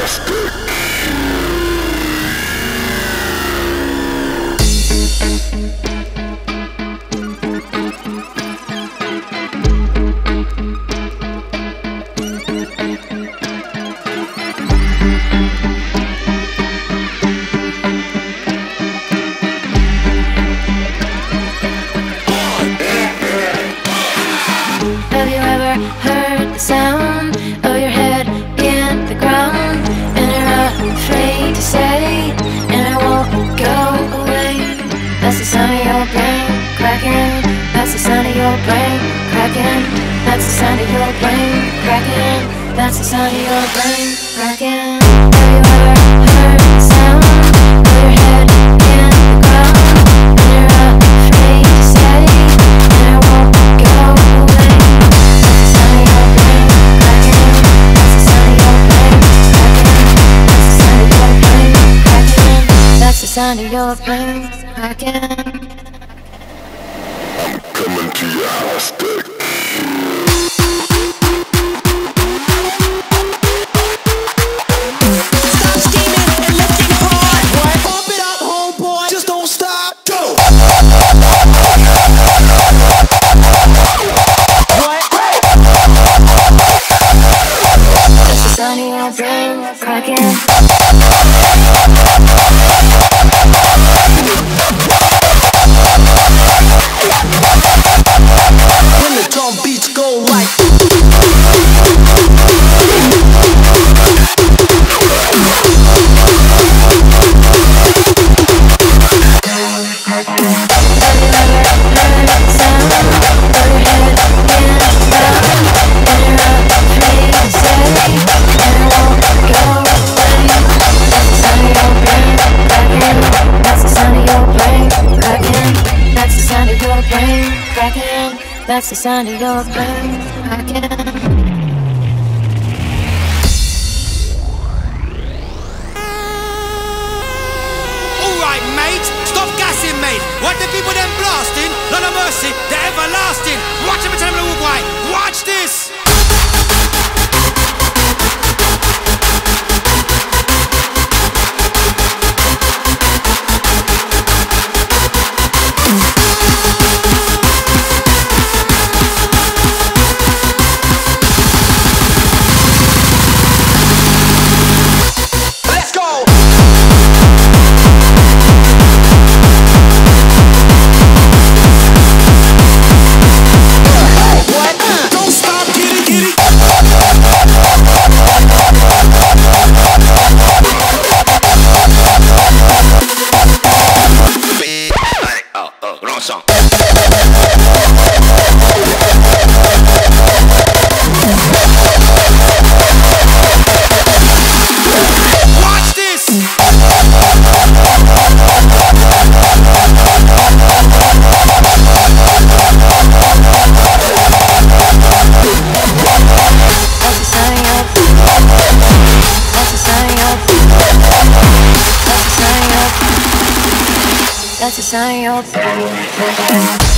Have you ever heard the sound of your head in the ground? And you're afraid to say, and it won't go away. That's the sound of your brain cracking. That's the sound of your brain cracking. That's the sound of your brain cracking. That's the sound of your brain cracking. Have you ever heard the sound of your head in the ground? And you're afraid to say, and it won't go away. That's the sound of your brain cracking. I'm coming to your house, Dick. Stop scheming and let's get hard, boy. Pump it up, homeboy. Just don't stop. Go. What? That's the sound of your brain cracking. When the drum beats go like That's the sound of your brain cracking. Alright, mate, stop gassing, mate. What the people them blasting? None of mercy, they're everlasting. Watch them and walk away. Watch this. That's the sound of your brain.